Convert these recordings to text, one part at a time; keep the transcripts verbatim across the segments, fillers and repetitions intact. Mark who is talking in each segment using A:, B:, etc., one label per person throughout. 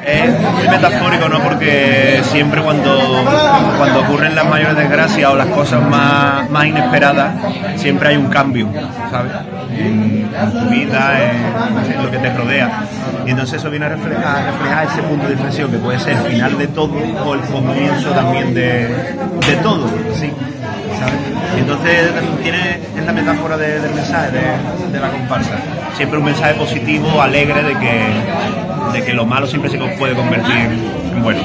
A: Es muy metafórico, ¿no? Porque siempre cuando, cuando ocurren las mayores desgracias o las cosas más, más inesperadas, siempre hay un cambio, ¿sabes? En, en tu vida, en, en lo que te rodea. Y entonces eso viene a reflejar, a reflejar ese punto de inflexión que puede ser el final de todo o el comienzo también de, de todo, ¿sí? ¿Sabes? Y entonces tiene, es la metáfora de, del mensaje de, de la comparsa. Siempre un mensaje positivo, alegre de que, de que lo malo siempre se puede convertir en bueno.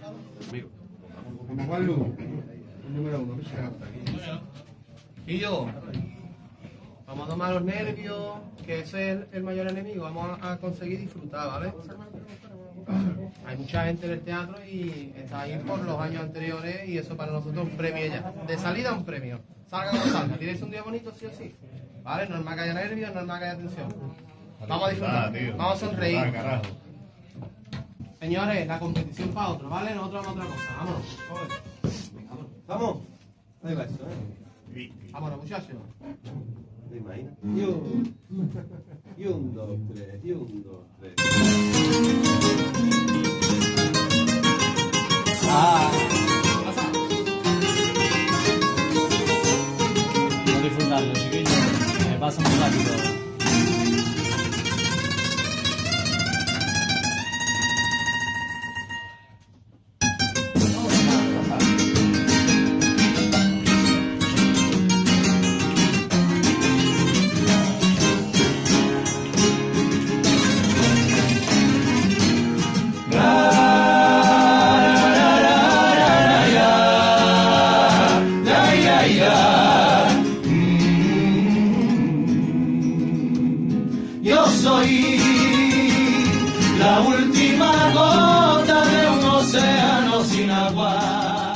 B: Y yo, vamos a tomar los nervios, que ese es el, el mayor enemigo, vamos a, a conseguir disfrutar, ¿vale? Hay mucha gente en el teatro y está ahí por los años anteriores y eso para nosotros es un premio ya. De salida un premio. Salga como salga. Tienes un día bonito sí o sí. ¿Vale? Normal que haya nervios, normal que haya tensión. Vamos a disfrutar, vamos a sonreír. Señores, la competición para otro, ¿vale? Nosotros vamos a otra cosa. Vámonos. Vamos. Ahí va eso, ¿eh? Vámonos, muchachos. ¿Te imaginas? Y un, y un, dos, tres, y un, dos, tres. Ah.
C: Vamos a disfrutarlo, chiquillos. Me pasa muy rápido.
D: Yo soy la última gota de un océano sin agua.